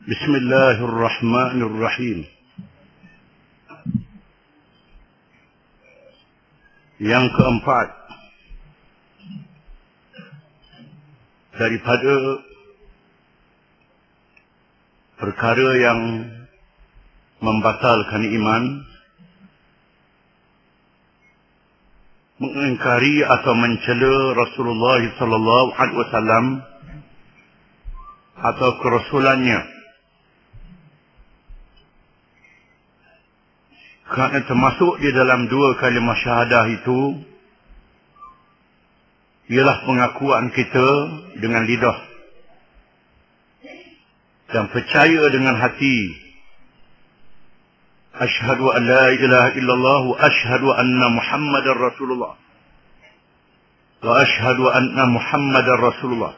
Bismillahirrahmanirrahim. Yang keempat, daripada perkara yang membatalkan iman, mengingkari atau mencela Rasulullah sallallahu alaihi wasallam atau kerasulannya. Kerana termasuk di dalam dua kalimah syahadah itu ialah pengakuan kita dengan lidah dan percaya dengan hati. Asyhadu an la ilaha illallah wa asyhadu anna Muhammadar Rasulullah. Wa asyhadu anna Muhammadar Rasulullah.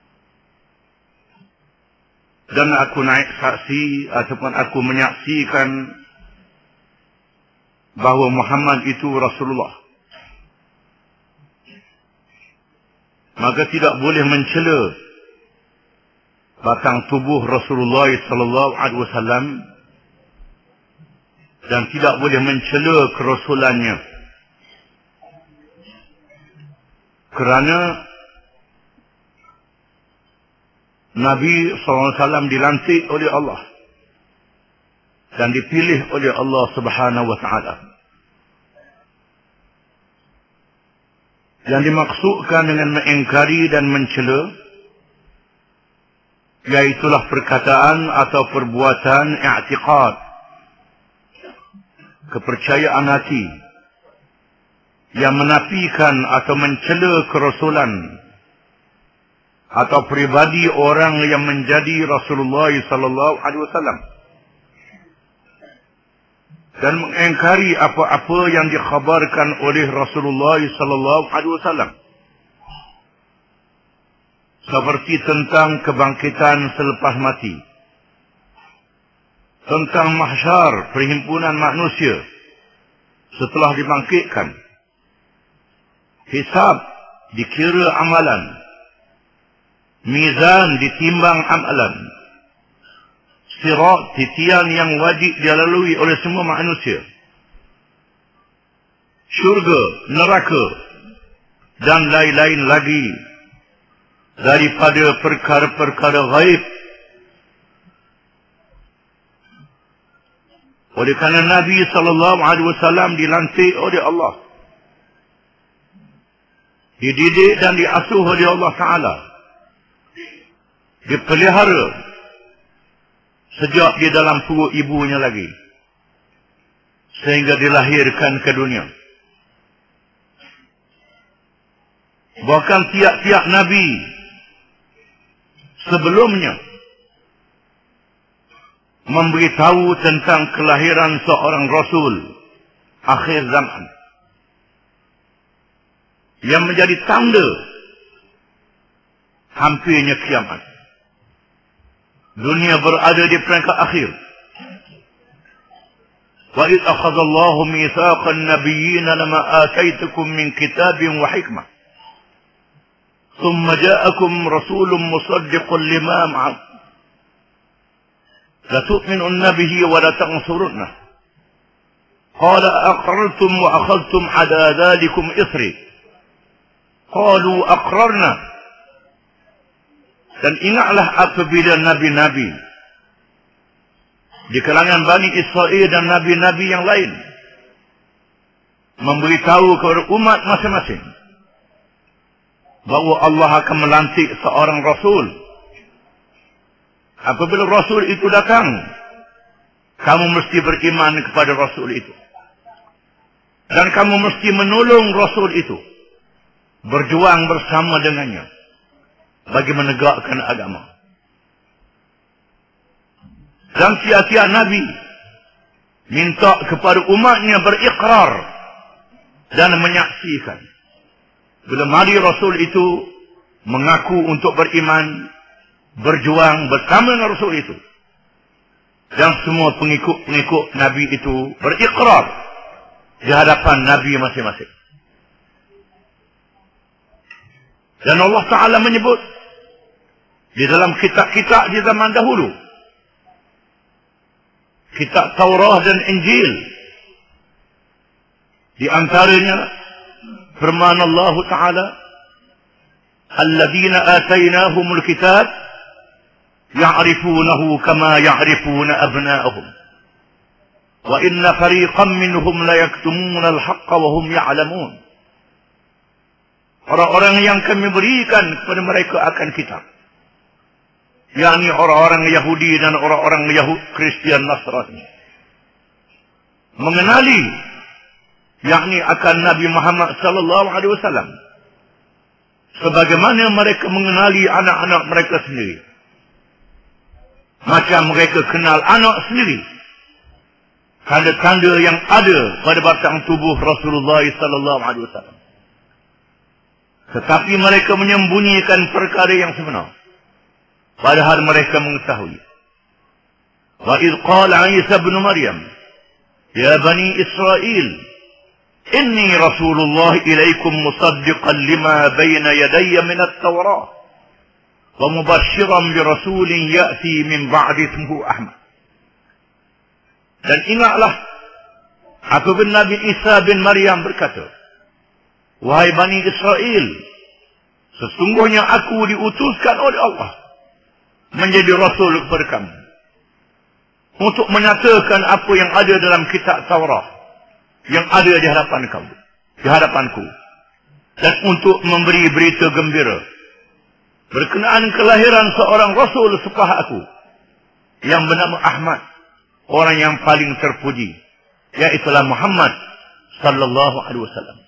Dan aku naik saksi ataupun aku menyaksikan bahawa Muhammad itu Rasulullah. Maka tidak boleh mencela batang tubuh Rasulullah sallallahu alaihi wasallam dan tidak boleh mencela kerasulannya. Kerana Nabi sallallahu alaihi wasallam dilantik oleh Allah dan dipilih oleh Allah Subhanahu wa taala. Yang dimaksudkan dengan mengingkari dan mencela iaitulah perkataan atau perbuatan i'tiqad, kepercayaan hati yang menafikan atau mencela kerasulan atau pribadi orang yang menjadi Rasulullah sallallahu alaihi wasallam, dan mengingkari apa-apa yang dikhabarkan oleh Rasulullah sallallahu alaihi wasallam, seperti tentang kebangkitan selepas mati, tentang mahsyar, perhimpunan manusia setelah dibangkitkan, hisab, dikira amalan, mizan, ditimbang amalan, sirat, titian yang wajib dilalui oleh semua manusia, syurga, neraka, dan lain-lain lagi daripada perkara-perkara ghaib. Oleh kerana Nabi sallallahu alaihi wasallam dilantik oleh Allah, dididik dan diasuh oleh Allah Taala, dipelihara sejak di dalam perut ibunya lagi, sehingga dilahirkan ke dunia. Bahkan tiap-tiap Nabi sebelumnya memberitahu tentang kelahiran seorang Rasul akhir zaman yang menjadi tanda hampirnya kiamat. Dunia berada di peringkat akhir. Wa idh akhadha Allahu mitsaqan nabiyyin lama ataitukum min kitabin wa hikmah thumma ja'akum rasulun musaddiqun lima ma'akum la tu'minunna bihi wa la tansurunna qala aqrartum wa akhadhtum ala dhalikum isri qalu aqrarna. Dan ingatlah apabila nabi-nabi di kalangan Bani Israel dan nabi-nabi yang lain memberitahu kepada umat masing-masing bahawa Allah akan melantik seorang Rasul. Apabila Rasul itu datang, kamu mesti beriman kepada Rasul itu. Dan kamu mesti menolong Rasul itu, berjuang bersama dengannya bagi menegakkan agama. Dan tiap-tiap Nabi minta kepada umatnya berikrar dan menyaksikan. Bila mari Rasul itu mengaku untuk beriman, berjuang bersama dengan Rasul itu, dan semua pengikut-pengikut Nabi itu berikrar di hadapan Nabi masing-masing. Dan Allah Ta'ala menyebut di dalam kitab-kitab di zaman dahulu kitab Taurah dan Injil. Di antaranya firman Allah Ta'ala, "Alladzina atainahumul kitab ya'rifunahu kama ya'rifuna abna'ahum wa inna fariqan minhum la yaktumuna al-haqqa wa hum ya'lamun." Orang-orang yang kami berikan kepada mereka akan kitab, yakni orang-orang Yahudi dan orang-orang Kristian Nasrani, mengenali yakni akan Nabi Muhammad sallallahu alaihi wasallam sebagaimana mereka mengenali anak-anak mereka sendiri, macam mereka kenal anak sendiri. Tanda-tanda yang ada pada batang tubuh Rasulullah sallallahu alaihi wasallam, tetapi mereka menyembunyikan perkara yang sebenar, padahal mereka mengetahui. Wa idh qala Isa ibn Maryam, "Ya bani Israel, inni Rasulullah ilaikum musaddiqan lima bayna yadayya min at-Taurah wa mubashiran bi rasulin ya'ti min ba'di ismuhu Ahmad." Dan ingatlah apabila Nabi Isa bin Maryam berkata, "Wahai Bani Israel, sesungguhnya aku diutuskan oleh Allah menjadi Rasul kepada kamu untuk menyatakan apa yang ada dalam kitab Taurah yang ada di hadapan kamu, di hadapanku, dan untuk memberi berita gembira berkenaan kelahiran seorang Rasul setelah aku yang bernama Ahmad, orang yang paling terpuji, iaitulah Muhammad sallallahu alaihi wasallam."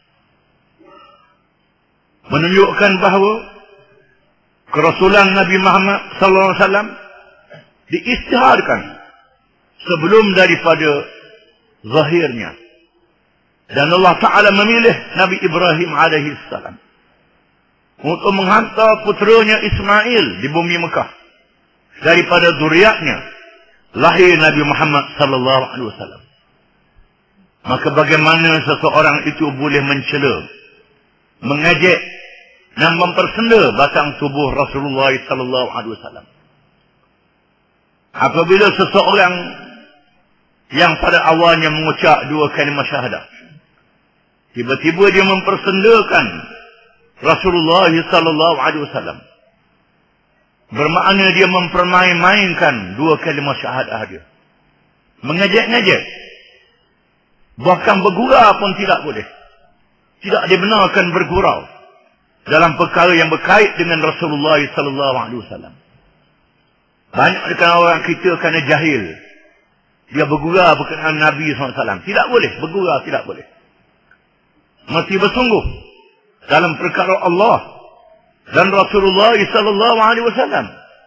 Menunjukkan bahawa kerasulan Nabi Muhammad sallallahu alaihi wasallam diisytiharkan sebelum daripada zahirnya, dan Allah Ta'ala memilih Nabi Ibrahim alaihi salam untuk menghantar puteranya Ismail di bumi Mekah. Daripada zuriatnya lahir Nabi Muhammad sallallahu alaihi wasallam. Maka bagaimana seseorang itu boleh mencela, mengejek dan mempersenda batang tubuh Rasulullah sallallahu alaihi wasallam apabila seseorang yang pada awalnya mengucap dua kalimah syahadah tiba-tiba dia mempersendakan Rasulullah sallallahu alaihi wasallam, bermakna dia mempermain-mainkan dua kalimah syahadah dia, mengejek-ngejek, bahkan bergurau pun tidak boleh. Tidak dibenarkan bergurau dalam perkara yang berkait dengan Rasulullah sallallahu alaihi wasallam. Banyak di kalangan orang kita kerana jahil, dia bergurau berkenaan Nabi SAW. Tidak boleh bergurau, tidak boleh. Mesti bersungguh dalam perkara Allah dan Rasulullah sallallahu alaihi wasallam.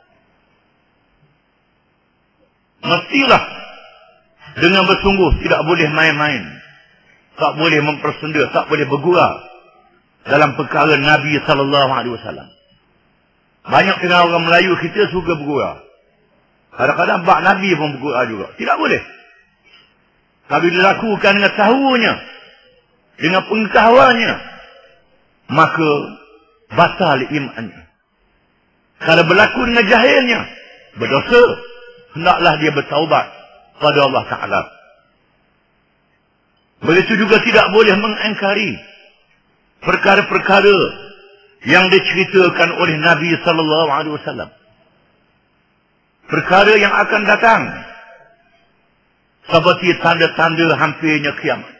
Mestilah dengan bersungguh, tidak boleh main-main, tak boleh mempersenda, tak boleh bergurau dalam perkara Nabi sallallahu alaihi wasallam. Banyak dengan orang Melayu kita suka bergurau. Kadang-kadang bak Nabi pun bergurau juga. Tidak boleh. Tapi dilakukan dengan tahunya, dengan pengetahuannya, maka batal imannya. Kalau berlaku dengan jahilnya, berdosa. Hendaklah dia bertaubat pada Allah Ta'ala. Begitu juga tidak boleh mengingkari perkara-perkara yang diceritakan oleh Nabi sallallahu alaihi wasallam. Perkara yang akan datang seperti tanda-tanda hampirnya kiamat.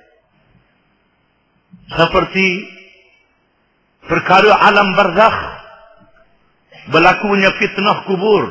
Seperti perkara alam barzakh, berlakunya fitnah kubur,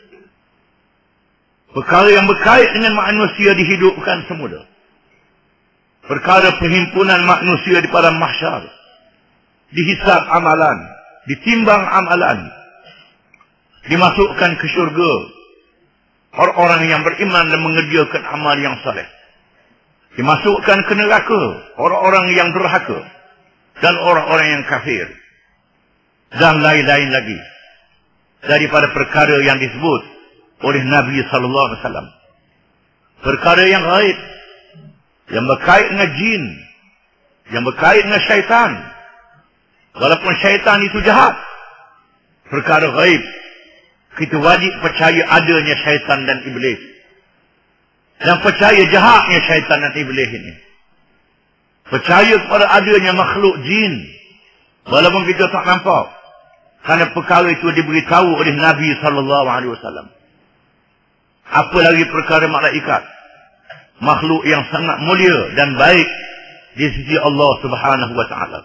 perkara yang berkait dengan manusia dihidupkan semula, perkara perhimpunan manusia di padang mahsyar, dihisab amalan, ditimbang amalan, dimasukkan ke syurga orang-orang yang beriman dan mengerjakan amal yang saleh, dimasukkan ke neraka orang-orang yang durhaka dan orang-orang yang kafir, dan lain-lain lagi daripada perkara yang disebut oleh Nabi sallallahu alaihi wasallam. Perkara yang gaib, yang berkait dengan jin, yang berkait dengan syaitan. Walaupun syaitan itu jahat, perkara gaib, kita wajib percaya adanya syaitan dan iblis. yang percaya jahatnya syaitan dan iblis ini. Percaya kepada adanya makhluk jin, walaupun kita tak nampak. Kerana perkara itu diberitahu oleh Nabi SAW. Apa lagi perkara malaikat, makhluk yang sangat mulia dan baik di sisi Allah Subhanahu wa taala.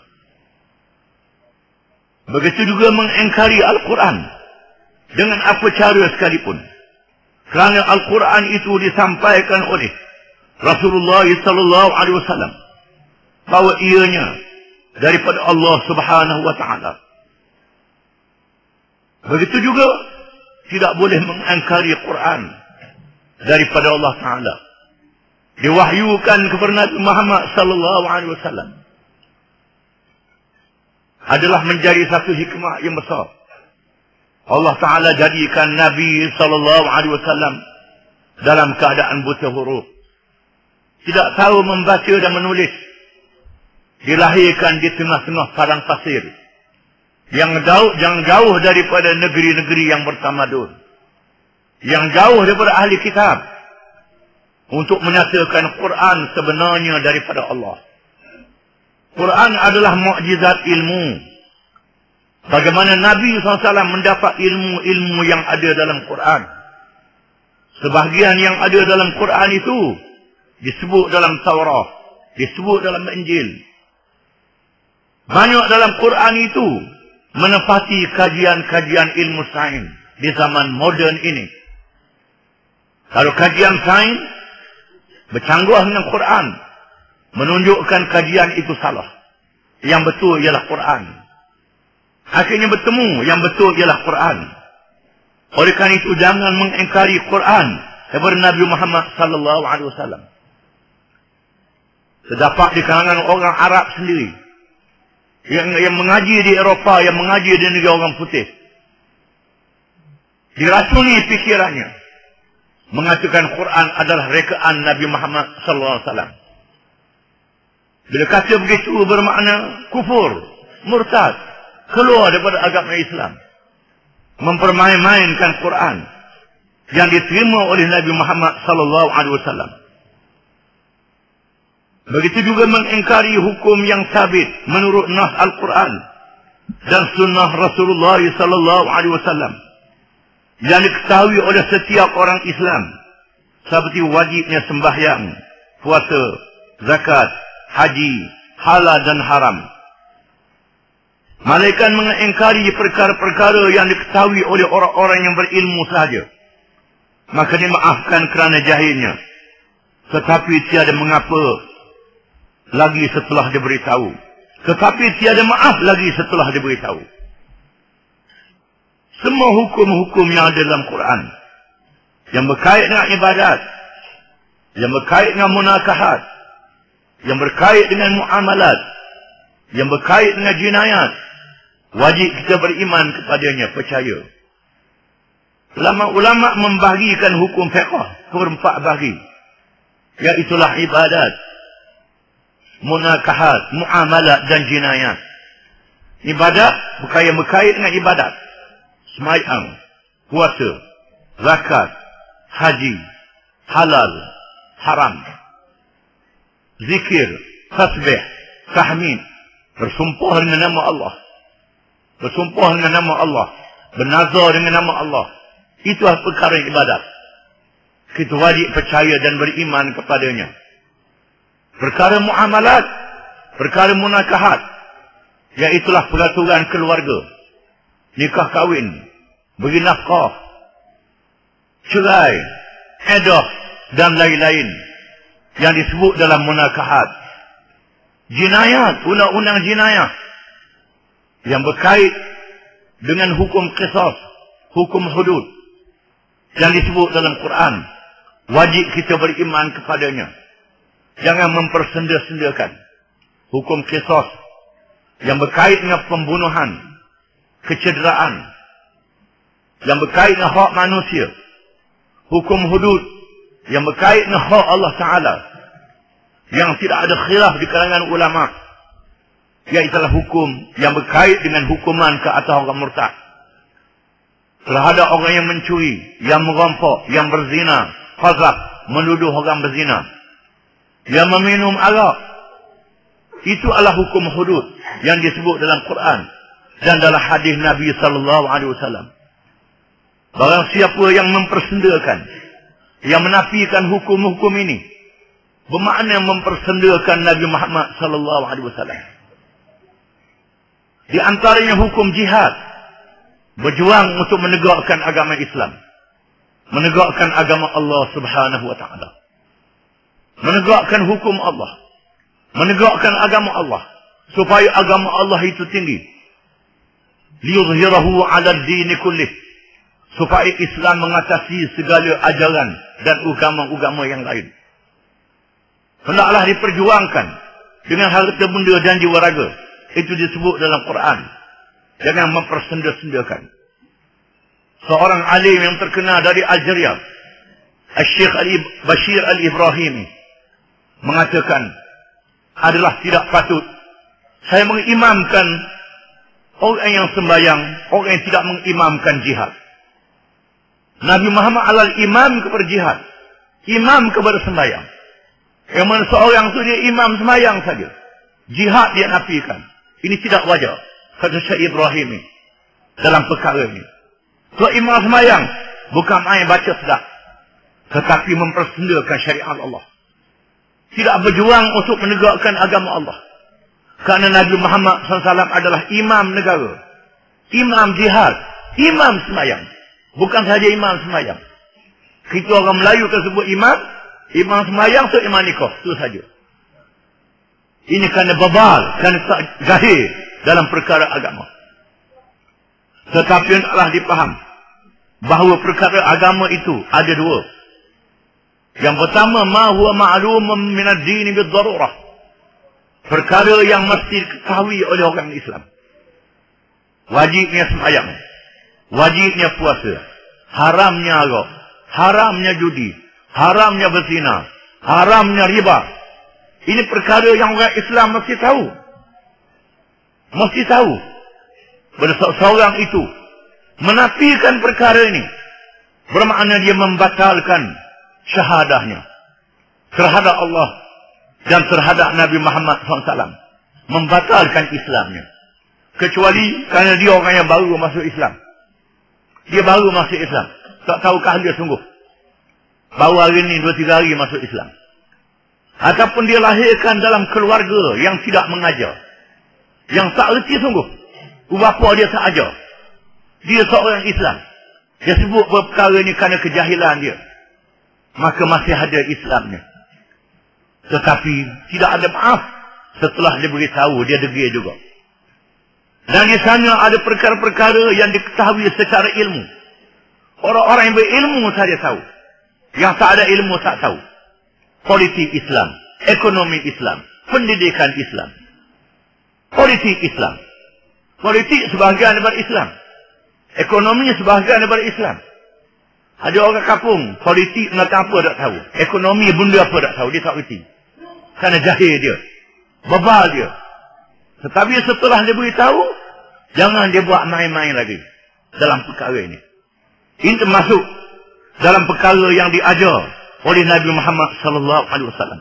Begitu juga mengingkari Al-Quran dengan apa cara sekalipun. Kerana Al-Quran itu disampaikan oleh Rasulullah SAW bahawa ianya daripada Allah Subhanahu wa taala. Begitu juga tidak boleh mengingkari Quran daripada Allah Taala. Diwahyukan kepada Nabi Muhammad sallallahu alaihi wasallam. Adalah menjadi satu hikmah yang besar. Allah Taala jadikan Nabi sallallahu alaihi wasallam dalam keadaan buta huruf. Tidak tahu membaca dan menulis. Dilahirkan di tengah-tengah padang pasir. Yang jauh daripada negeri-negeri yang bertamadun. Yang jauh daripada ahli kitab. Untuk menyatakan Quran sebenarnya daripada Allah. Quran adalah mukjizat ilmu. Bagaimana Nabi SAW mendapat ilmu-ilmu yang ada dalam Quran. Sebahagian yang ada dalam Quran itu disebut dalam Taurat, disebut dalam Injil. Banyak dalam Quran itu menepati kajian-kajian ilmu sains di zaman moden ini. Kalau kajian sains bercanggah dengan Quran, menunjukkan kajian itu salah. Yang betul ialah Quran. Akhirnya bertemu, yang betul ialah Quran. Oleh kerana itu jangan mengingkari Quran daripada Nabi Muhammad sallallahu alaihi wasallam. Terdapat di kalangan orang Arab sendiri yang mengaji di Eropah, yang mengaji di negeri orang putih, diracuni fikirannya, mengatakan Quran adalah rekaan Nabi Muhammad sallallahu alaihi wasallam. Bila kata begitu bermakna kufur, murtad, keluar daripada agama Islam, mempermain-mainkan Quran yang diterima oleh Nabi Muhammad sallallahu alaihi wasallam. Begitu juga mengingkari hukum yang sabit menurut nas Al-Quran dan sunnah Rasulullah sallallahu alaihi wasallam yang diketahui oleh setiap orang Islam, seperti wajibnya sembahyang, puasa, zakat, haji, halal dan haram. Malaikat mengingkari perkara-perkara yang diketahui oleh orang-orang yang berilmu sahaja. Maka dimaafkan kerana jahilnya. Tetapi tiada mengapa lagi setelah diberitahu. Tetapi tiada maaf lagi setelah diberitahu. Semua hukum-hukum yang ada dalam Quran, yang berkait dengan ibadat, yang berkait dengan munakahat, yang berkait dengan muamalat, yang berkait dengan jinayat, wajib kita beriman kepadanya, percaya. Ulama-ulama membahagikan hukum fiqh keempat bahagi. Iaitulah ibadat, munakahat, muamalat dan jinayat. Ibadat berkait dengan ibadat. Sembahyang, puasa, zakat, haji, halal, haram. Zikir, tasbih, tahmid, bersumpah dengan nama Allah. Bersumpah dengan nama Allah, bernazar dengan nama Allah. Itulah perkara ibadat. Kita wajib percaya dan beriman kepadanya. Perkara muamalat, perkara munakahat, iaitulah peraturan keluarga, nikah kahwin, beri nafkah, cerai, edah dan lain-lain yang disebut dalam munakahat. Jinayat, undang-undang jinayah yang berkait dengan hukum qisas, hukum hudud yang disebut dalam Quran, wajib kita beriman kepadanya. Jangan mempersenda-sendakan hukum qisas yang berkait dengan pembunuhan, kecederaan, yang berkait dengan hak manusia, hukum hudud yang berkait dengan hak Allah Ta'ala, yang tidak ada khilaf di kalangan ulama, iaitulah hukum yang berkait dengan hukuman ke atas orang murtad. Terhadap orang yang mencuri, yang merampok, yang berzina, qazaf, menuduh orang berzina, dia meminum arak, itu adalah hukum hudud yang disebut dalam Quran dan dalam hadis Nabi sallallahu alaihi wasallam. Barang siapa yang mempersendakan, yang menafikan hukum-hukum ini, bermakna mempersendakan Nabi Muhammad sallallahu alaihi wasallam. Di antaranya hukum jihad, berjuang untuk menegakkan agama Islam, menegakkan agama Allah Subhanahu wa taala, menegakkan hukum Allah, menegakkan agama Allah supaya agama Allah itu tinggi. Liyuzhirahu 'ala ad-din kullih, supaya Islam mengatasi segala ajaran dan agama-agama yang lain. Hendaklah diperjuangkan dengan harta benda dan jiwa raga. Itu disebut dalam Quran. Jangan mempersenda-sendakan. Seorang alim yang terkenal dari Algeria, Syekh Bashir Al-Ibrahimi, mengatakan, adalah tidak patut saya mengimamkan orang yang sembahyang, orang yang tidak mengimamkan jihad. Nabi Muhammad adalah imam kepada jihad, imam kepada sembahyang. Yang mana seorang itu dia imam sembahyang saja, jihad dia nafikan. Ini tidak wajar, kata Syekh Ibrahim ini, dalam perkara ini. So imam sembahyang bukan main baca sedap, tetapi mempersendakan syariat Allah. Tidak berjuang untuk menegakkan agama Allah. Kerana Nabi Muhammad SAW adalah imam negara, imam jihad, imam sembahyang. Bukan saja imam sembahyang. Kita orang Melayu tersebut imam sembahyang, so imam nikah. Itu saja. Ini kerana babal, kerana tak jahil dalam perkara agama. Tetapi hendaklah dipaham bahawa perkara agama itu ada dua. Yang pertama, ma huwa ma'lumun min ad-din bid-darurah. Perkara yang mesti diketahui oleh orang Islam. Wajibnya sembahyang, wajibnya puasa, haramnya arak, haramnya judi, haramnya berzina, haramnya riba. Ini perkara yang orang Islam mesti tahu. Mesti tahu. Seorang itu menafikan perkara ini, bermakna dia membatalkan syahadahnya terhadap Allah dan terhadap Nabi Muhammad SAW. Membatalkan Islamnya. Kecuali kerana dia orang yang baru masuk Islam. Dia baru masuk Islam. Tak tahukah dia sungguh? Baru hari ini 2-3 hari masuk Islam. Ataupun dia lahirkan dalam keluarga yang tidak mengajar, yang tak erti sungguh. Bapa dia tak ajar. Dia seorang Islam. Dia sebut perkara ini kerana kejahilan dia. Maka masih ada Islamnya. Tetapi tidak ada maaf. Setelah dia beritahu, dia degil juga. Dan di sana ada perkara-perkara yang diketahui secara ilmu. Orang-orang yang berilmu saja tahu. Yang tak ada ilmu tak tahu. Politik Islam, ekonomi Islam, pendidikan Islam, politik Islam. Politik sebahagian daripada Islam, ekonomi sebahagian daripada Islam. Ada orang kampung, politik nak apa tak tahu, ekonomi benda apa tak tahu, dia tak erti. Kerana jahil dia, bebal dia. Tetapi setelah dia beritahu, jangan dia buat main-main lagi dalam perkara ini. Ini termasuk dalam perkara yang diajar oleh Nabi Muhammad sallallahu alaihi wasallam.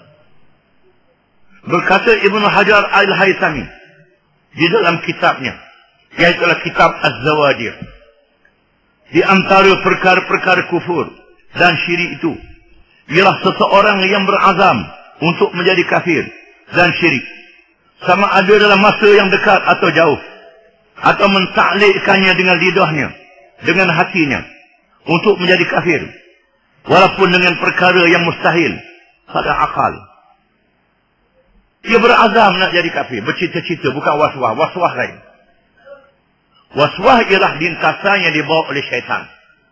Berkata Ibnu Hajar Al-Haythami di dalam kitabnya, iaitu kitab Az-Zawajir, di antara perkara-perkara kufur dan syirik itu ialah seseorang yang berazam untuk menjadi kafir dan syirik, sama ada dalam masa yang dekat atau jauh, atau mentaklikkannya dengan lidahnya, dengan hatinya untuk menjadi kafir, walaupun dengan perkara yang mustahil pada akal. Dia berazam nak jadi kafir, bercita-cita, bukan waswah. Waswah lain. Waswah ialah lintasan yang dibawa oleh syaitan.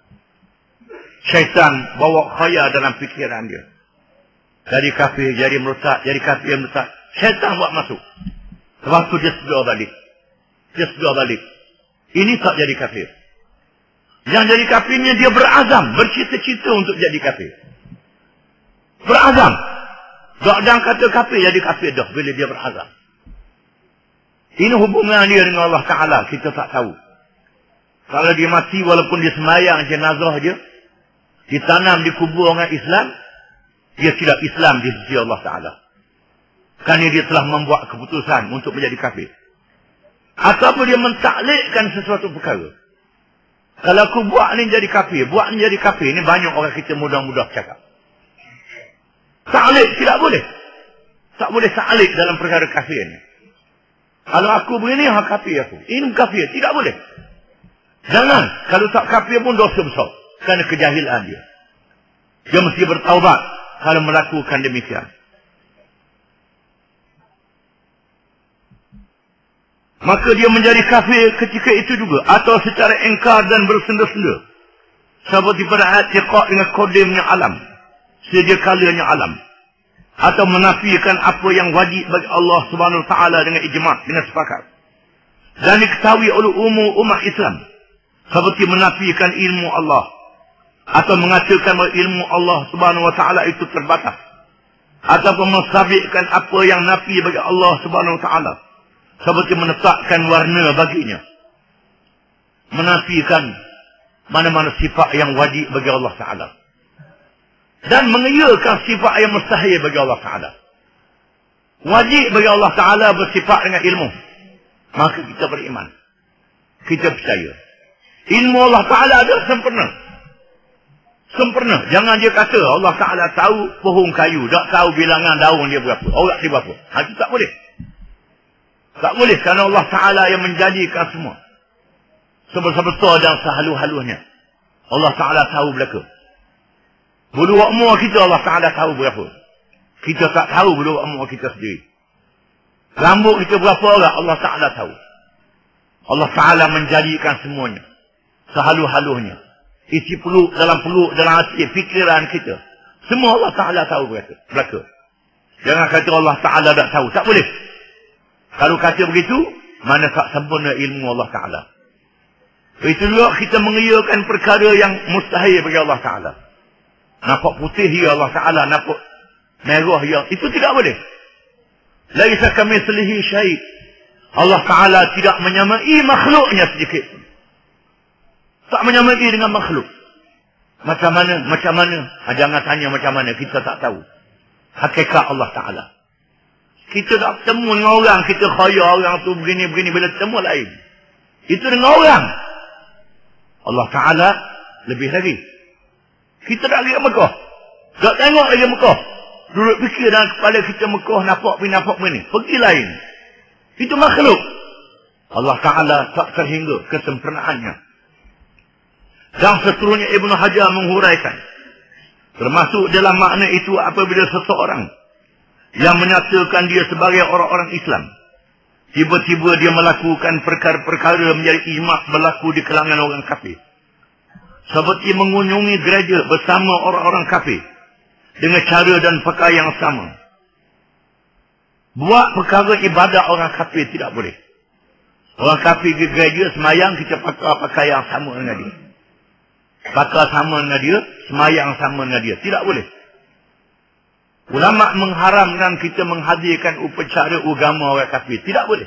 Syaitan bawa khayal dalam fikiran dia. Jadi kafir, jadi murtad, jadi kafir, murtad. Syaitan buat masuk. Lepas tu dia sedar balik. Dia sedar balik. Ini tak jadi kafir. Yang jadi kafirnya dia berazam, bercita-cita untuk jadi kafir. Berazam. Jangan kata kafir jadi kafir dah bila dia berazam. Ini hubungan dia dengan Allah Ta'ala, kita tak tahu. Kalau dia mati walaupun dia semayang jenazah dia, ditanam di kubur orang Islam, dia tidak Islam di sisi Allah Ta'ala. Kerana dia telah membuat keputusan untuk menjadi kafir. Ataupun dia mentaklikkan sesuatu perkara. Kalau aku buat ni jadi kafir, buat ni jadi kafir, ni banyak orang kita mudah-mudah cakap. Taklik tidak boleh. Tak boleh taklik dalam perkara kafir ni. Kalau aku begini, kafir aku. Ini kafir, tidak boleh. Jangan. Kalau tak kafir pun dosa besar. Kerana kejahilan dia. Dia mesti bertaubat kalau melakukan demikian. Maka dia menjadi kafir ketika itu juga. Atau secara engkar dan bersenda-senda. Seperti pada ayat tiqaq dengan kodimnya alam. Sedia kalanya alam. Atau menafikan apa yang wajib bagi Allah Subhanahu Wa Taala dengan ijma', dengan sepakat. Dan diketahui oleh umum umat Islam. Seperti menafikan ilmu Allah. Atau mengatakan bahawa ilmu Allah Subhanahu Wa Taala itu terbatas. Ataupun mensabitkan apa yang nafi bagi Allah Subhanahu Wa Taala. Seperti menetapkan warna baginya. Menafikan mana-mana sifat yang wajib bagi Allah Ta'ala. Dan mengiyakan sifat yang mustahil bagi Allah Ta'ala. Wajib bagi Allah Ta'ala bersifat dengan ilmu. Maka kita beriman. Kita percaya. Ilmu Allah Ta'ala adalah sempurna. Sempurna. Jangan dia kata Allah Ta'ala tahu pohon kayu. Tak tahu bilangan daun dia berapa. Orang dia berapa. Itu tak boleh. Tak boleh kerana Allah Ta'ala yang menjadikan semua. Sebesar-besar dan sehalu-halunya. Allah Ta'ala tahu belaka. Bulu umur kita Allah Ta'ala tahu berapa. Kita tak tahu bulu umur kita sendiri. Rambut kita berapa orang Allah Ta'ala tahu. Allah Ta'ala menjadikan semuanya. Sehalu-halunya. Isi peluk, dalam hati, fikiran kita. Semua Allah Ta'ala tahu belaka. Jangan kata Allah Ta'ala tak tahu. Tak boleh. Kalau kata begitu, mana tak sempurna ilmu Allah Ta'ala. Itu juga kita mengiyakan perkara yang mustahil bagi Allah Ta'ala. Nampak putih ya Allah Ta'ala, nampak merah ya. Itu tidak boleh. Laisa kamitslihi syai'. Allah Ta'ala tidak menyamai makhluknya sedikit. Tak menyamai dengan makhluk. Macam mana? Jangan tanya macam mana, kita tak tahu. Hakikat Allah Ta'ala. Kita tak bertemu dengan orang, kita khayal orang tu begini, bila bertemu lain. Itu dengan orang. Allah Ta'ala lebih lagi. Kita tak pergi ke Mekah. Tak tengok lagi Mekah. Duduk fikir dalam kepala kita Mekah, nampak begini. Pergi lain. Itu makhluk. Allah Ta'ala tak terhingga kesempurnaannya. Dan seterusnya Ibn Hajar menghuraikan. Termasuk dalam makna itu apabila seseorang yang menyatakan dia sebagai orang-orang Islam, tiba-tiba dia melakukan perkara-perkara menjadi ijma' berlaku di kalangan orang kafir. Seperti mengunjungi gereja bersama orang-orang kafir dengan cara dan pakaian yang sama. Buat perkara ibadat orang kafir tidak boleh. Orang kafir ke gereja semayang, kita pakai pakaian sama dengan dia. Pakai sama dengan dia, semayang sama dengan dia. Tidak boleh. Ulama mengharamkan kita menghadirkan upacara agama orang kafir. Tidak boleh.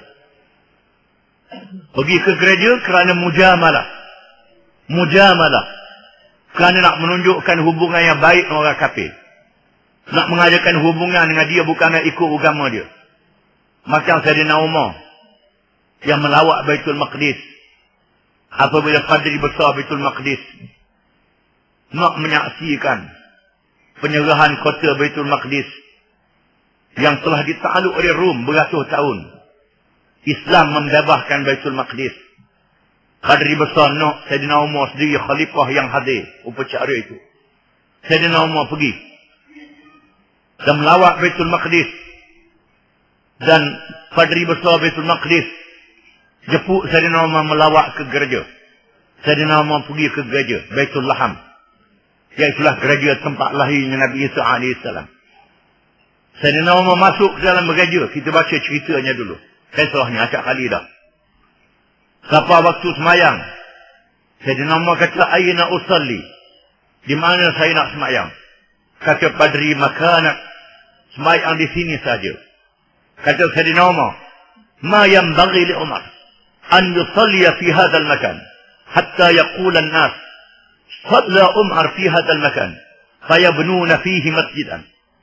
Pergi ke gereja kerana mujamalah. Kerana nak menunjukkan hubungan yang baik dengan orang kafir. Nak mengadakan hubungan dengan dia bukan nak ikut agama dia. Macam Sayyidina Umar yang melawat Baitul Maqdis. Apabila padri besar Baitul Maqdis nak menyaksikan penyerahan kota Baitul Maqdis yang telah ditakluk oleh Rom beratus tahun. Islam membebaskan Baitul Maqdis. Padri besar nak Sayyidina Umar sendiri khalifah yang hadir upacara itu. Sayyidina Umar pergi dan melawat Baitul Maqdis. Dan padri besar Baitul Maqdis jemput Sayyidina Umar melawat ke gereja. Sayyidina Umar pergi ke gereja Baitul Laham. Iaitulah gereja tempat lahirnya Nabi Isa AS. Sayyidina Umar masuk ke dalam gereja. Kita baca ceritanya dulu. Kisahnya acak kali dah. Sampai waktu semayang, Sayyidina Umar kata, Aina usalli? Di mana saya nak semayang? Kata padri, makanak. Semayang di sini saja. Kata Sayyidina Umar, Ma yanbaghi li Umar an yusalliya fi hadzal makan hatta yaqula an-nas صلى عمر في هذا المكان فيبنون فيه مسجدا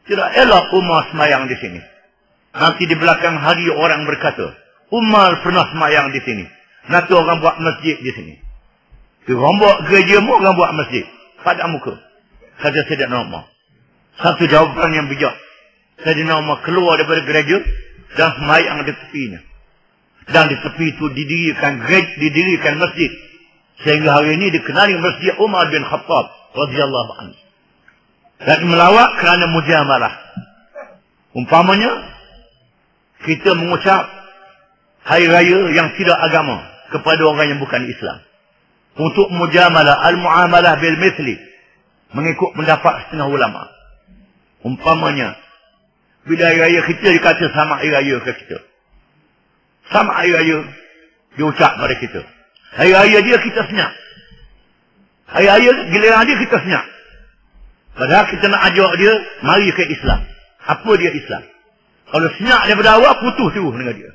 Tidak elok Umar semayang di sini. Nanti di belakang hari orang berkata, Umar pernah semayang di sini. Nanti orang buat masjid di sini. Orang buat gereja mu, orang buat masjid. Pada muka. Kata Sayyidina Umar. Satu jawapan yang bijak. Sayyidina Umar keluar daripada gereja dan semayang di tepinya. Dan di tepi itu didirikan masjid. Sehingga hari ini dikenali Masjid Umar bin Khattab radhiyallahu anhu. Dan melawat kerana mujamalah. Umpamanya, kita mengucap hari raya yang tidak agama kepada orang yang bukan Islam. Untuk mujamalah, al-muamalah bil mithli. Mengikut pendapat setengah ulama. Umpamanya, bila hari raya kita dikata sama hari raya ke kita. Sama hari raya diucap pada kita. Hari raya dia kita senyap. Hari raya giliran dia kita senyap. Padahal kita nak ajak dia mari ke Islam. Apa dia Islam? Kalau senyap daripada awal, putus terus dengan dia.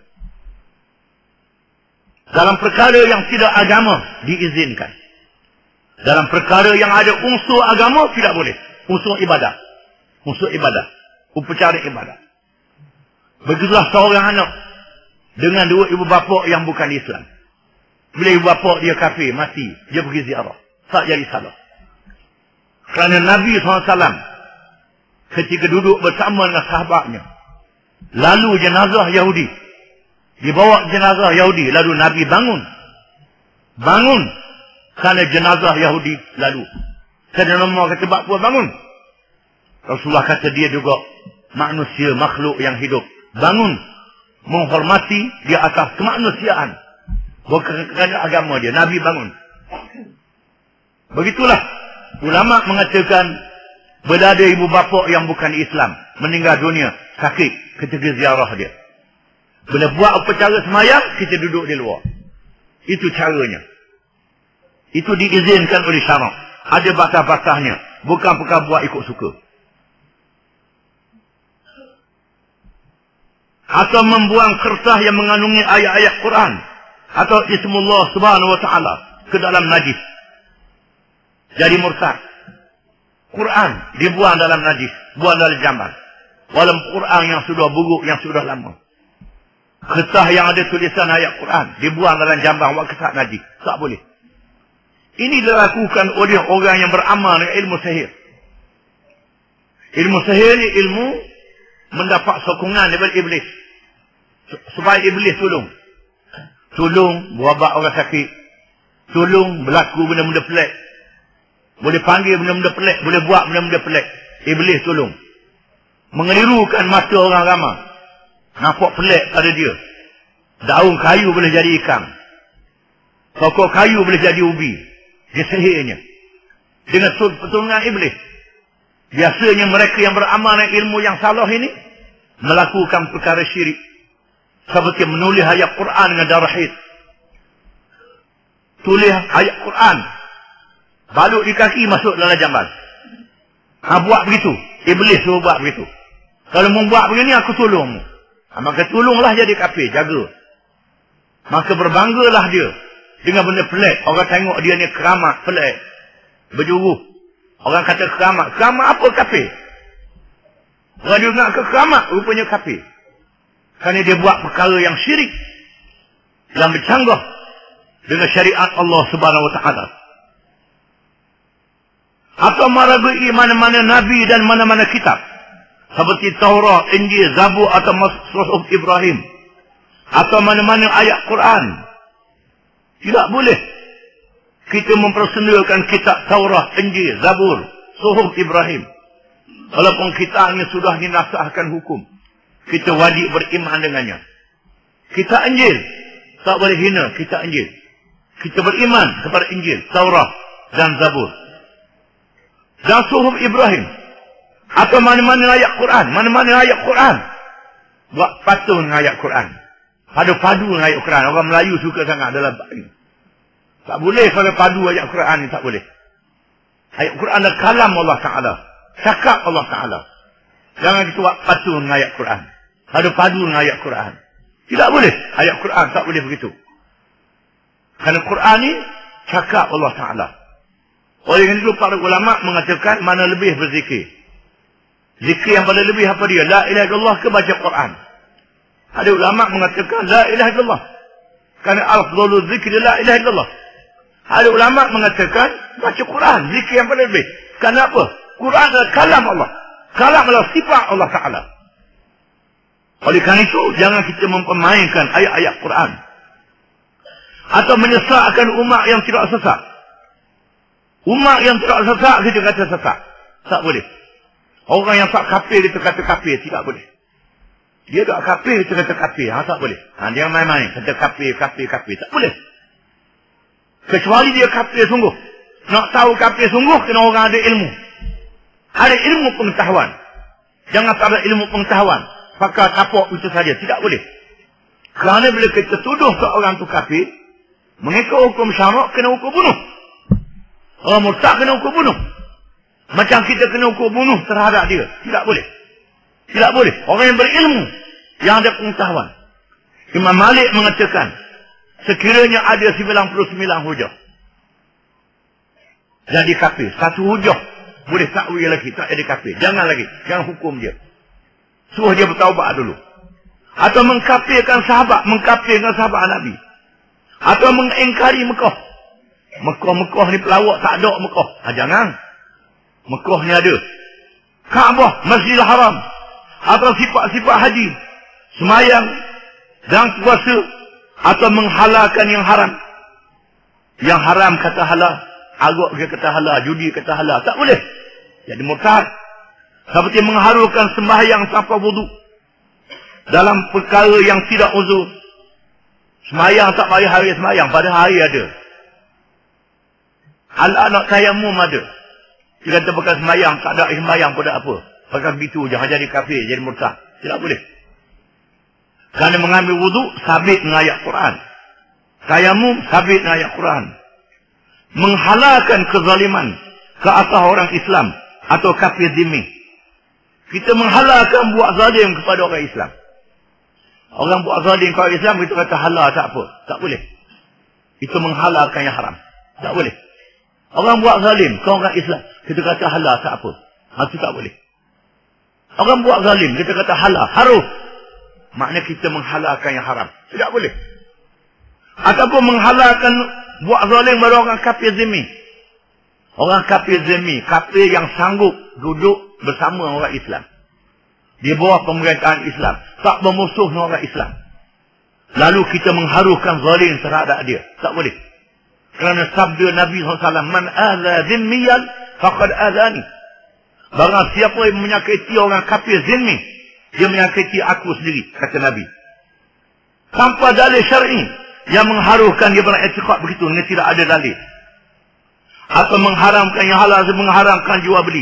Dalam perkara yang tidak agama, diizinkan. Dalam perkara yang ada unsur agama, tidak boleh. Unsur ibadah. Unsur ibadah. Upacara ibadah. Begitulah seorang anak dengan dua ibu bapa yang bukan Islam. Bila ibu bapa dia kafir, mati. Dia pergi ziarah. Tak jadi salah. Kerana Nabi SAW ketika duduk bersama dengan sahabatnya, lalu jenazah Yahudi. Dibawa jenazah Yahudi. Lalu Nabi bangun. Bangun. Kerana jenazah Yahudi lalu. Sayyidina Umar kata, apa bangun? Rasulullah kata dia juga manusia, makhluk yang hidup. Bangun. Menghormati di atas kemanusiaan. Bukan kerana agama dia. Nabi bangun. Begitulah. Ulama mengatakan, bila ada ibu bapa yang bukan Islam meninggal dunia, sakit, ketika ziarah dia. Bila buat upacara semayang, kita duduk di luar. Itu caranya. Itu diizinkan oleh syarak. Ada batas-batasnya. Bukan perkara buat ikut suka. Atau membuang kertas yang mengandungi ayat-ayat Quran. Atau Ismullah Subhanahu Wa Ta'ala ke dalam najis. Jadi murtad. Quran dibuang dalam najis. Buang dalam jamban. Walaupun Quran yang sudah buruk, yang sudah lama. Kertas yang ada tulisan ayat Quran dibuang dalam jamban, buat kertas najis. Tak boleh. Ini dilakukan oleh orang yang beramal dengan ilmu sihir. Ilmu sihir ni ilmu mendapat sokongan daripada iblis. Supaya iblis tolong. Tolong buat orang sakit. Tolong berlaku benda-benda pelik. Boleh panggil benda-benda pelik. Boleh buat benda-benda pelik. Iblis tolong. Mengelirukan mata orang ramai. Nampak pelik pada dia. Daun kayu boleh jadi ikan. Pokok kayu boleh jadi ubi. Dia sihirnya. Dengan pertolongan iblis. Biasanya mereka yang beramal dengan ilmu yang salah ini melakukan perkara syirik. Seperti menulis ayat Quran dengan darah haid. Tulis ayat Quran. Balut di kaki, masuk dalam jamban. Buat begitu. Iblis suruh buat begitu. Kalau membuat begini, aku tolong. Maka tolonglah jadi kafir, jaga. Maka berbanggalah dia dengan benda pelik. Orang tengok dia ni keramat, pelik. Berjuruh. Orang kata keramat. Keramat apa kafir? Orang dia nak ke keramat, rupanya kafir. Kerana dia buat perkara yang syirik. Yang bercanggah dengan syariat Allah Subhanahu Wa Ta'ala. Atau meragui mana-mana Nabi dan mana-mana kitab. Seperti Taurat, Injil, Zabur atau Suhuf Ibrahim. Atau mana-mana ayat Quran. Tidak boleh kita mempersendakan kitab Taurat, Injil, Zabur, Suhuf Ibrahim. Walaupun kitab ini sudah dinasahkan hukum. Kita wajib beriman dengannya. Kitab Injil. Tak boleh hina kitab Injil. Kita beriman kepada Injil, Taurat dan Zabur. Dan Suhuf Ibrahim. Atau mana-mana ayat Quran. Mana-mana ayat Quran. Buat patung dengan ayat Quran. Padu-padu dengan ayat Quran. Orang Melayu suka sangat dalam bab ini. Tak boleh kalau padu ayat Quran ni, tak boleh. Ayat Quran adalah kalam Allah Ta'ala. Cakap Allah Ta'ala. Jangan kita buat patung dengan ayat Quran. Padu-padu dengan ayat Quran. Tidak boleh. Ayat Quran tak boleh begitu. Kerana Quran ni cakap Allah Ta'ala. Oleh itu para ulama mengatakan mana lebih berzikir. Zikir yang paling lebih apa dia? La ilaha illallah ke baca Quran? Ada ulama mengatakan la ilaha illallah. Kerana afdalul zikri la ilaha illallah. Ada ulama mengatakan baca Quran, zikir yang paling lebih. Kenapa? Quran adalah kalam Allah. Kalam adalah sifat Allah Ta'ala. Oleh kerana itu, jangan kita mempermainkan ayat-ayat Quran. Atau menyesatkan umat yang tidak sesat. Umat yang tidak sesat, kita kata sesat. Tak boleh. Orang yang tak kafir, kita kata kafir. Tidak boleh. Dia tak kafir, kita kata kafir. Tak boleh. Dia main-main. Kata kafir. Tak boleh. Kecuali dia kafir sungguh. Nak tahu kafir sungguh, kena orang ada ilmu. Ada ilmu pengetahuan. Jangan tak ada ilmu pengetahuan. Pakai kapok itu saja. Tidak boleh. Kerana bila kita tuduh seorang itu kafir, mengikut hukum syarak, kena hukum bunuh. Orang murtad kena hukum bunuh. Macam kita kena hukum bunuh terhadap dia. Tidak boleh. Tidak boleh. Orang yang berilmu, yang ada pengetahuan. Imam Malik mengatakan, sekiranya ada 99 hujah, jadi kafir. Satu hujah boleh takwil lagi, tak jadi kafir. Jangan lagi. Jangan hukum dia. Suruh dia bertaubat dulu. Atau mengkafirkan sahabat Nabi. Atau mengingkari Mekah. Mekah ni pelawak, tak ada Mekah. Jangan. Mekah ni ada. Kaabah, Masjidil Haram. Atau sifat-sifat haji. Semayang dan puasa. Atau menghalalkan yang haram. Yang haram kata halal. Arak dia kata halal. Judi kata halal. Tak boleh. Jadi murtad. Seperti mengharukan sembahyang tanpa wudu. Dalam perkara yang tidak uzur. Semayang tak payah hari semayang. Pada hari ada. Anak tayamum ada. Dia kata bekas semayang. Tak ada semayang pada apa. Bekas begitu. Jangan jadi kafir. Jadi murtad. Tidak boleh. Kerana mengambil wudu sabit dengan ayat Quran. Tayamum sabit dengan ayat Quran. Menghalalkan kezaliman ke atas orang Islam. Atau kafir zimmi. Kita menghalalkan buat zalim kepada orang Islam. Orang buat zalim kepada Islam, kita kata halal tak apa. Tak boleh. Itu menghalalkan yang haram. Tak boleh. Orang buat zalim ke orang Islam, kita kata halal tak apa. Itu tak boleh. Orang buat zalim, kita kata halal. Harus. Maknanya kita menghalalkan yang haram. Tidak boleh. Ataupun menghalalkan buat zalim kepada orang kafir zimmi. Orang kafir zimmi, kafir yang sanggup duduk bersama orang Islam. Di bawah pemerintahan Islam. Tak bermusuh dengan orang Islam. Lalu kita mengharukan zalim terhadap dia. Tak boleh. Kerana sabda Nabi SAW, Man adha zimmiyan, faqad adhani. Barang siapa yang menyakiti orang kafir zimmi, dia menyakiti aku sendiri, kata Nabi. Tanpa dalil syar'i yang mengharukan dia beriktikad begitu, dengan tidak ada dalil. Atau mengharamkan yang halal, mengharamkan jual beli.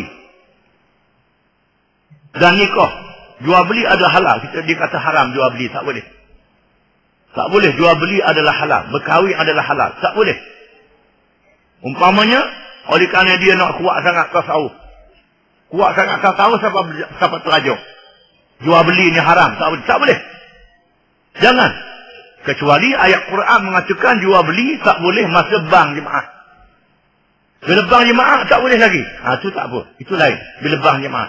Dan nikah. Jual beli adalah halal. Dia kata haram jual beli. Tak boleh. Tak boleh. Jual beli adalah halal. Berkahwin adalah halal. Tak boleh. Umpamanya, oleh kerana dia nak kuat sangat tasawuf. Kuat sangat tasawuf sampai terajuk. Jual beli ni haram. Tak boleh. Tak boleh. Jangan. Kecuali ayat Quran mengatakan jual beli tak boleh masa bank jemaah. Bila bank jemaah tak boleh lagi. Itu tak apa. Itu lain. Bila bank jemaah.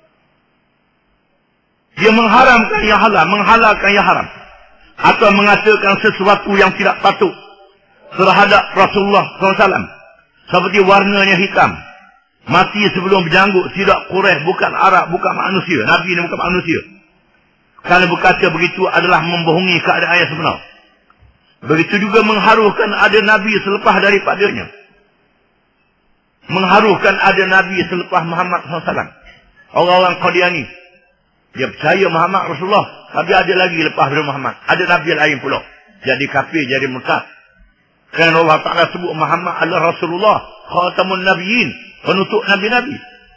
Dia mengharamkan yang halal, menghalalkan yang haram. Atau mengatakan sesuatu yang tidak patut terhadap Rasulullah SAW. Seperti warnanya hitam. Mati sebelum berjanggut. Tidak Quraisy, bukan Arab, bukan manusia. Nabi ni bukan manusia. Kalau berkata begitu adalah membohongi keadaan yang sebenar. Begitu juga mengharukan ada Nabi selepas daripadanya. Mengharukan ada Nabi selepas Muhammad SAW. Orang-orang Qadiani. Dia percaya Muhammad Rasulullah. Tapi ada lagi lepas dari Muhammad. Ada Nabi lain pula. Jadi kafir, jadi murtad. Kerana Allah Ta'ala sebut Muhammad adalah Rasulullah. Khatamun Nabiyin. Penutup Nabi-Nabi.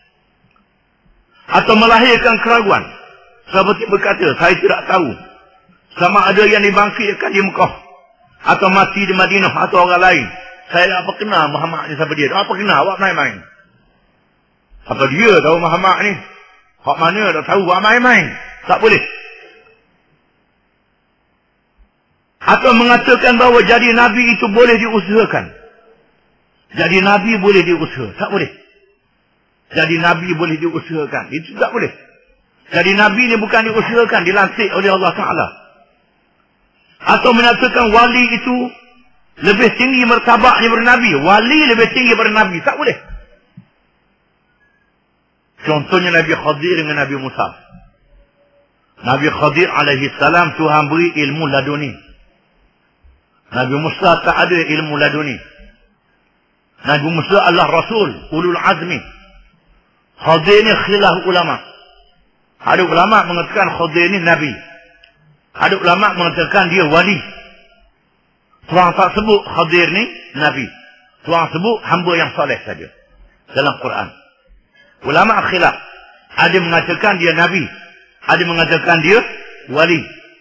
Atau melahirkan keraguan. Seperti berkata, saya tidak tahu. Sama ada yang dibangkitkan di Mekah. Atau mati di Madinah. Atau orang lain. Saya apa kenal Muhammad ni siapa dia? Apa kenal? Awak main-main. Apa dia tahu Muhammad ni? Hak mana dah tahu awak main-main. Tak boleh. Atau mengatakan bahawa jadi Nabi itu boleh diusahakan. Jadi Nabi boleh diusaha. Tak boleh. Jadi Nabi boleh diusahakan. Itu tak boleh. Jadi Nabi ni bukan diusahakan, dilantik oleh Allah Ta'ala. Atau menyatakan wali itu lebih tinggi martabatnya daripada Nabi. Wali lebih tinggi daripada Nabi. Tak boleh. Contohnya Nabi Khadir dengan Nabi Musa. Nabi Khadir alaihi salam Tuhan beri ilmu laduni. Nabi Musa tak ada ilmu laduni. Nabi Musa adalah Rasul, ulul azmi. Khadir ni khilaf ulama. Ada ulama mengatakan Khadir ni Nabi. Ada ulama mengatakan dia wali. Tuhan tak sebut Khadir ni Nabi. Tuhan sebut hamba yang soleh saja dalam Quran. Ulama khilaf. Ada mengatakan dia Nabi. Ada mengatakan dia wali.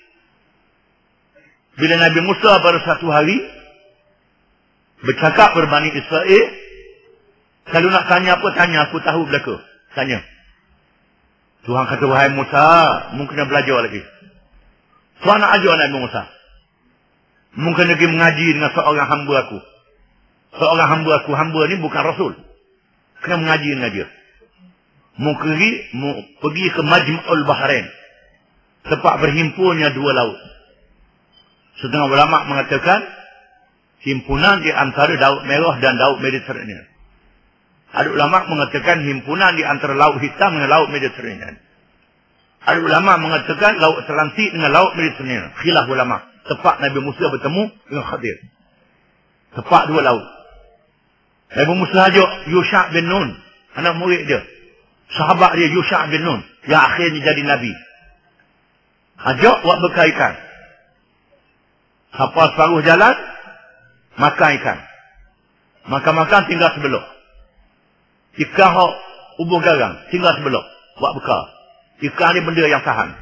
Bila Nabi Musa pada satu hari bercakap berbani Israel, kalau nak tanya apa, tanya, aku tahu belaka. Tanya. Tuhan kata, wahai Musa, mungkin kena belajar lagi. Tuhan nak ajar Nabi Musa. Mungkin lagi mengaji dengan seorang hamba aku. Seorang hamba aku, hamba ni bukan Rasul. Kena mengaji dengan dia. Mungkin pergi ke Majma'ul Bahrain. Tempat berhimpunnya dua laut. Setengah ulama mengatakan, himpunan di antara Laut Merah dan Laut Mediterranean. Ada ulama mengatakan himpunan di antara Laut Hitam dengan Laut Mediterranean. Ada ulama mengatakan Laut Atlantik dengan Laut Mediterranean. Khilaf ulama. Tempat Nabi Musa bertemu dengan Khadir. Tempat dua laut. Nabi Musa ajak Yusha' bin Nun, anak murid dia. Sahabat dia Yusha' bin Nun, yang akhirnya jadi Nabi. Ajak buat berkaitan. Sampai separuh jalan, makan ikan. Makan-makan tinggal sebelah. Ikan hok ubuh garang, tinggal sebelah. Buat bekal. Ikan ni benda yang tahan.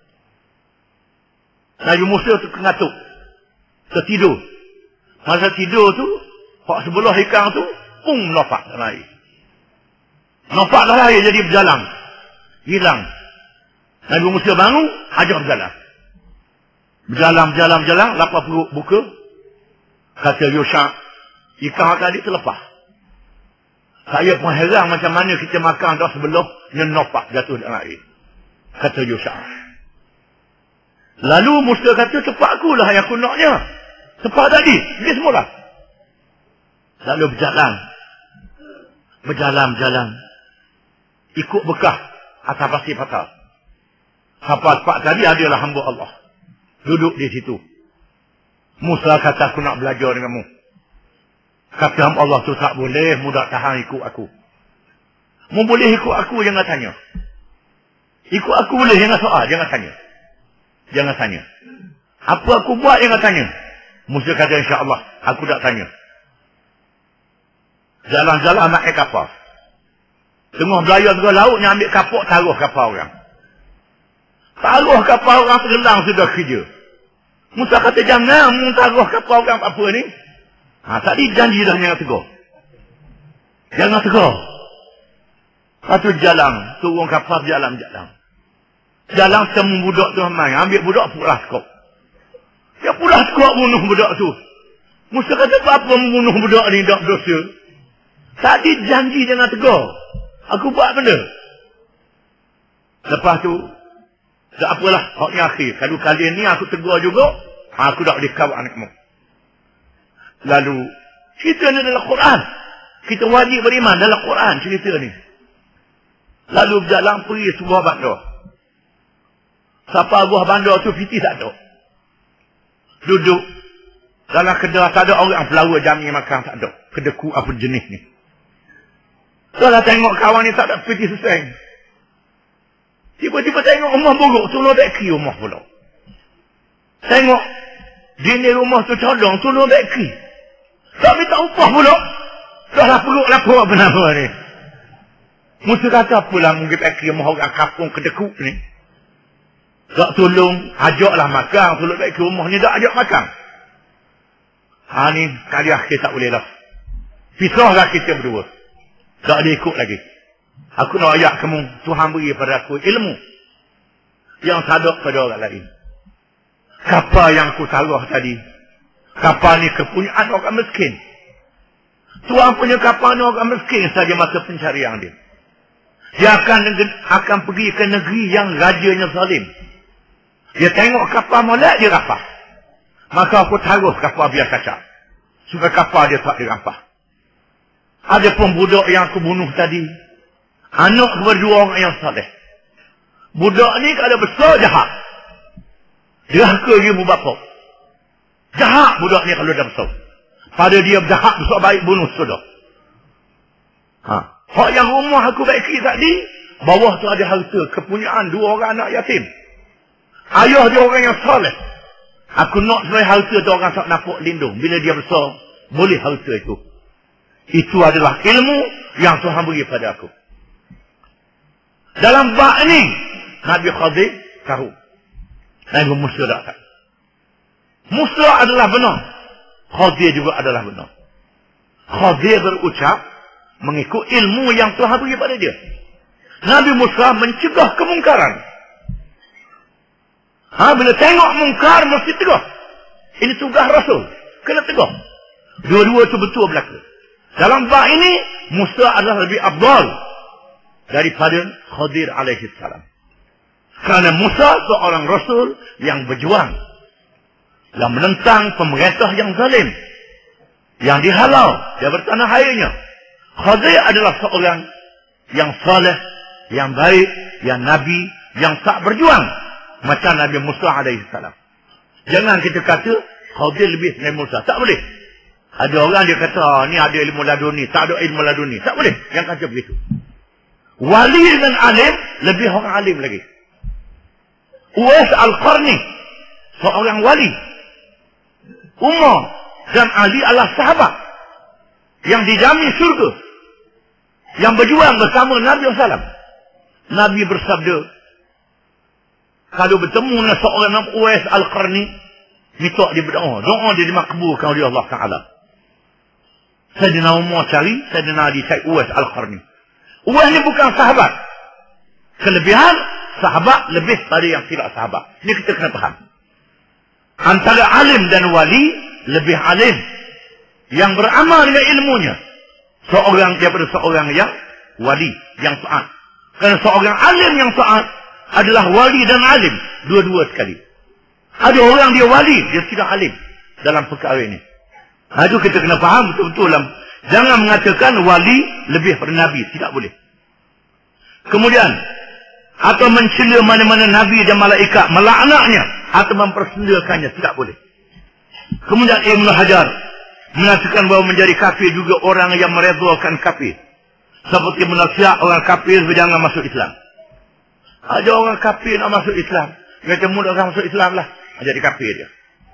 Nabi Musa tu kengatuk. Tertidur. Masa tidur tu, hok sebelah ikan tu, pung melompat dalam air. Nampak dalam air jadi berjalan. Hilang. Nabi Musa bangun, ajak berjalan. Berjalan. Lapar perut buka. Kata Yusha', ikan tadi terlepas. Saya pun heran macam mana kita makan dah sebelah, dia nampak jatuh dalam air. Kata Yusha'. Lalu Musa kata, cepat akulah yang aku naknya. Cepat tadi. Dia semula. Lalu berjalan. Ikut bekah atas pasir patah. Sampai tempat tadi adalah hamba Allah. Duduk di situ. Musa kata, aku nak belajar denganmu. Kata hamba Allah tu, tak boleh, mudah tahan ikut aku. Mu boleh ikut aku, jangan tanya. Ikut aku boleh, jangan soal, jangan tanya. Jangan tanya. Apa aku buat, jangan tanya. Musa kata, insya-Allah, aku tak tanya. Jalan-jalan naik kapal. Tengah belayar tengah laut, ni ambil kapal, taruh kapal orang. Taruh kapal orang tenggelam sudah kerja. Musa kata, jangan taruh kapal orang apa ni. Tadi janji dah jangan tegur. Jangan tegur. Satu jalan, turun kapal jalan. Jalan temu budak tu main. Ambil budak pulas kau. Dia pulas kau bunuh budak tu. Musa kata, apa membunuh budak ni tak dosa? Tadi janji jangan tegur. Aku buat benda. Lepas tu, tak apalah. Hoknya akhir. Kalau kali ni aku tegur juga, aku tak boleh kawal anakmu. Lalu, cerita ni dalam Quran. Kita wajib beriman dalam Quran cerita ni. Lalu berjalan pergi sebuah bandar. Sampai buah bandar tu fitih tak ada. Duduk dalam kedai, tak ada orang pelawar jamin makan, tak ada. Kedeku apa jenis ni. Kalau tengok kawan ni tak ada fitih susah. Tiba-tiba tengok rumah buruk, tolong beki rumah pula. Tengok dinding rumah tu codong, tolong beki. Tak minta upah pula. Dah lah perut lapar apa nama ni. Musa kata pula mungkin beki rumah orang kampung kedekuk ni. Tak tolong, ajaklah makan. Tolong baik ke rumah ni, tak ajak makan. Ni, kali akhir tak boleh lah. Pisahlah kita berdua. Tak ada ikut lagi. Aku nak ajak kamu, Tuhan beri pada aku ilmu. Yang tak ada pada orang lain. Kapal yang aku taruh tadi. Kapal ni kepunyaan orang miskin. Tuhan punya kapal ni orang miskin saja masa pencarian dia. Dia akan pergi ke negeri yang rajanya zalim. Dia tengok kapal molek, dia rampas. Maka aku taruh kapal biar kaca. Supaya kapal dia tak dirampas. Ada pun budak yang aku bunuh tadi. Anak berdua orang yang saleh. Budak ni kalau besar jahat. Derhaka ibu bapa. Jahat budak ni kalau dah besar. Pada dia jahat besar baik bunuh sudah. Hak yang rumah aku baiki tadi, bawah tu ada harta kepunyaan 2 orang anak yatim. Ayah dia orang yang saleh. Aku nak supaya harta tu orang tak nampak lindung. Bila dia besar, boleh harta itu. Itu adalah ilmu yang Tuhan beri pada aku. Dalam bab ni, Nabi Khadir tahu. Nabi Musa tak. Musa adalah benar. Khadir juga adalah benar. Khadir berucap mengikut ilmu yang Tuhan beri pada dia. Nabi Musa mencegah kemungkaran. Bila tengok mungkar mesti tegah. Ini tugas Rasul. Kena tegah. Dua-dua itu betul berlaku. Dalam bab ini, Musa adalah lebih afdal daripada Khadir alaihi salam. Kerana Musa seorang Rasul yang berjuang. Yang menentang pemerintah yang zalim. Yang dihalau daripada tanah airnya. Khadir adalah seorang yang saleh, yang baik, yang Nabi, yang tak berjuang. Macam Nabi Musa alaihi salam. Jangan kita kata Khadir lebih dari Musa. Tak boleh. Ada orang dia kata, ni ada ilmu laduni, tak ada ilmu laduni. Tak boleh. Yang kata begitu. Wali dan alim, lebih orang alim lagi. Uwais Al-Qarni, seorang wali. Umar dan Ali adalah sahabat yang dijamin surga, yang berjuang bersama Nabi SAW. Nabi bersabda, kalau bertemu dengan seorang nama Uwais Al-Qarni, minta dia berdoa. Doa dia dimakbulkan oleh Allah Ta'ala. Sayyidina Umar cari, Sayyidina Ali cari Uwais Al-Qarni. Uwais ni bukan sahabat. Kelebihan, sahabat lebih pada yang tidak sahabat. Ini kita kena faham. Antara alim dan wali, lebih alim yang beramal dengan ilmunya. Seorang daripada seorang yang wali, yang taat. Kerana seorang alim yang taat adalah wali dan alim. Dua-dua sekali. Ada orang dia wali, dia tidak alim dalam perkara ini. Itu kita kena faham betul-betul. Jangan mengatakan wali lebih daripada Nabi. Tidak boleh. Kemudian, atau mencela mana-mana Nabi dan malaikat, melaknatnya atau mempersendakannya. Tidak boleh. Kemudian Ibn Hajar mengatakan bahawa menjadi kafir juga orang yang meredakan kafir. Seperti menasihat orang kafir jangan masuk Islam. Ada orang kafir nak masuk Islam. Kata mudah orang masuk Islam lah. Jadi kafir dia.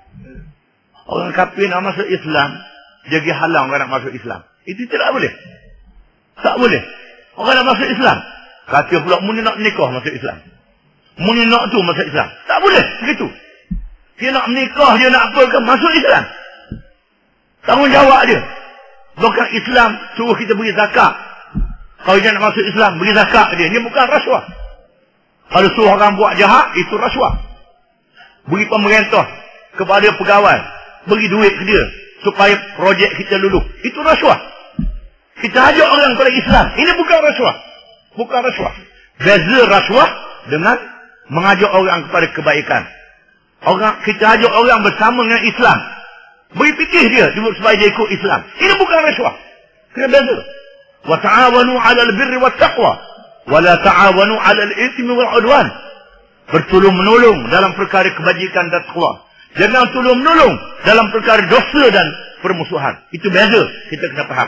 Orang kafir nak masuk Islam, jadi halang orang nak masuk Islam. Itu tidak boleh. Tak boleh. Orang nak masuk Islam. Kata pula, muni nak menikah masuk Islam. Muni nak tu masuk Islam. Tak boleh. Begitu. Dia nak menikah, dia nak apa ke, masuk Islam. Tanggungjawab dia. Bukan Islam suruh kita beri zakat. Kalau dia nak masuk Islam, beri zakat dia. Ini bukan rasuah. Kalau suruh orang buat jahat, itu rasuah. Beri pemerintah kepada pegawai. Beri duit ke dia. Supaya projek kita luluh. Itu rasuah. Kita ajak orang kepada Islam. Ini bukan rasuah. Bukan rasuah. Beza rasuah dengan mengajak orang kepada kebaikan. Kita ajak orang bersama dengan Islam. Beri fikir dia supaya dia ikut Islam. Ini bukan rasuah. Kena beza. Wa ta'awanu 'alal birri wat taqwa wa la ta'awanu 'alal itsmi wal 'udwan. Bertolong menolong dalam perkara kebajikan dan takwa. Jangan tolong menolong dalam perkara dosa dan permusuhan. Itu beza. Kita kena faham.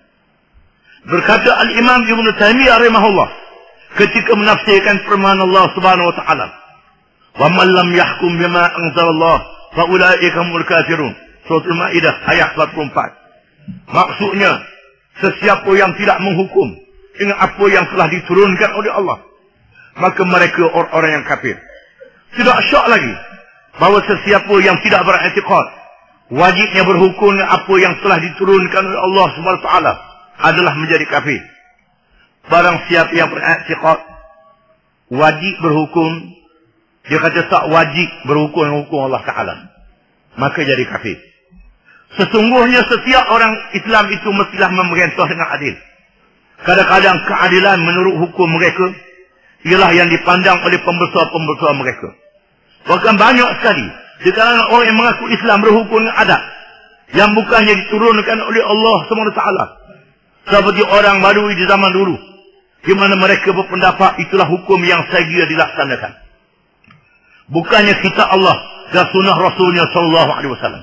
Berkata Al-Imam Ibn Taymiyah rahimahullah ketika menafsirkan firman Allah Subhanahu wa taala, "Wa man lam yahkum bima anzalallah fa ulaika humul kafirun." Surah Al-Maidah ayat 44. Maksudnya, sesiapa yang tidak menghukum dengan apa yang telah diturunkan oleh Allah, maka mereka orang-orang yang kafir. Tidak syak lagi bahawa sesiapa yang tidak beriktikad wajibnya berhukum dengan apa yang telah diturunkan oleh Allah Subhanahu wa taala adalah menjadi kafir. Barang siapa yang beriktikad wajib berhukum, dia kata tak wajib berhukum dengan hukum Allah Ta'ala, maka jadi kafir. Sesungguhnya setiap orang Islam itu mestilah memerintah dengan adil. Kadang-kadang keadilan menurut hukum mereka ialah yang dipandang oleh pembesar-pembesar mereka. Bahkan banyak sekali di kalangan orang yang mengaku Islam berhukum dengan adat yang bukannya diturunkan oleh Allah SWT. Seperti orang Badui di zaman dulu, di mana mereka berpendapat itulah hukum yang segera dilaksanakan. Bukannya kitab Allah dan sunnah Rasulnya SAW.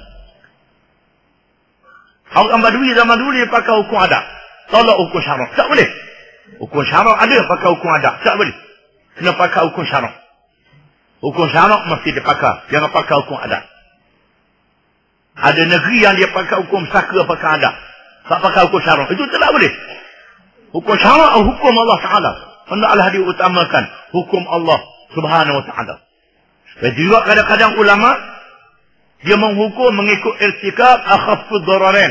Orang Badui zaman dulu dia pakai hukum adat. Tolak hukum syarak. Tak boleh. Hukum syarak ada pakai hukum adat. Tak boleh. Kena pakai hukum syarak. Hukum syarak mesti dipakai. Jangan pakai hukum adat. Ada negeri yang dia pakai hukum saka pakai adat. Tak pakai hukum syarak. Itu tidak boleh. Hukum syarak atau hukum Allah Ta'ala. Hendaklah diutamakan hukum Allah Subhanahu Wa Ta'ala. Dan juga kadang-kadang ulama dia menghukum mengikut irtikab akhaffud dararain.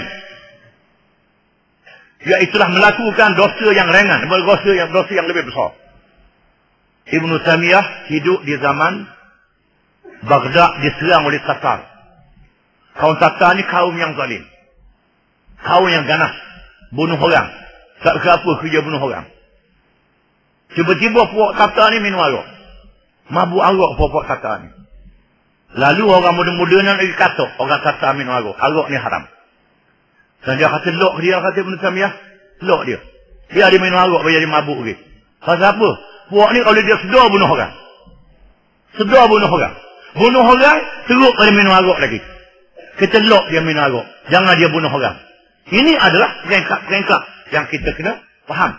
Iaitulah melakukan dosa yang ringan, dosa yang lebih besar. Ibnu Taymiyah hidup di zaman Baghdad diserang oleh Tatar. Kaum Tatar ni kaum yang zalim. Kaum yang ganas. Bunuh orang. Tak kira apa kerja bunuh orang. Tiba-tiba puak Tatar ni minum arak. Mabuk arak puak Tatar ni. Lalu orang muda-muda nak lagi kata orang Tatar minum arak. Arak ni haram. Dan dia kata lok dia, kata Ibn Taymiyah. Lok dia. Dia ada minum arak biar dia mabuk lagi. Kata apa? Puak ni kalau dia sedar bunuh orang. Sedar bunuh orang. Bunuh orang, teruk pada minum arak lagi. Kita lok dia minum arak. Jangan dia bunuh orang. Ini adalah perengkap-perengkap yang kita kena faham.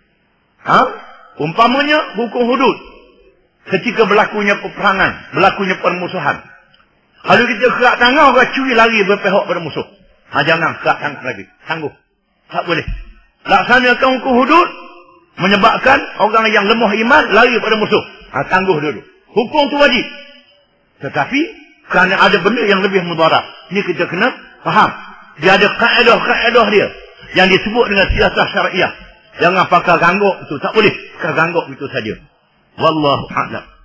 Umpamanya hukum hudud. Ketika berlakunya peperangan, berlakunya permusuhan. Kalau kita kerak tangan, orang curi lari berpihak pada musuh. Jangan kerak tangan lagi. Tangguh. Tak boleh. Laksanakan hukum hudud menyebabkan orang yang lemah iman lari pada musuh. Tangguh dulu. Hukum tu wajib. Tetapi kerana ada benda yang lebih mudarat. Ini kita kena faham. Dia ada kaedah-kaedah dia yang disebut dengan siasah syariah. Jangan pakai ganggok itu. Tak boleh pakai ganggok itu saja. Wallahu a'lam.